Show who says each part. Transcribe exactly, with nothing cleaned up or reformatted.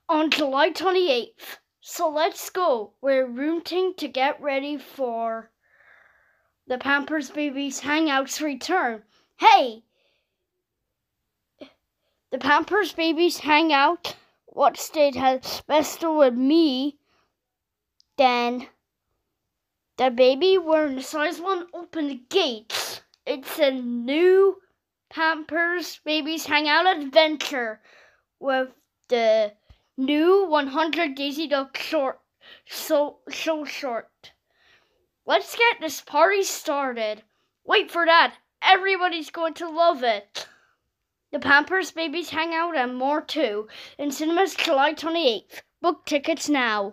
Speaker 1: on July twenty-eighth. So let's go. We're rooting to get ready for the Pampers Babies Hangout's return. Hey! The Pampers Babies Hangout, what state has best with me? Then the baby wearing the size one open the gates. It's a new Pampers Babies Hangout adventure with the new one hundred Daisy Duck short, so, so short. Let's get this party started. Wait for that. Everybody's going to love it. The Pampers Babies Hangout and more too in cinemas July twenty-eighth. Book tickets now.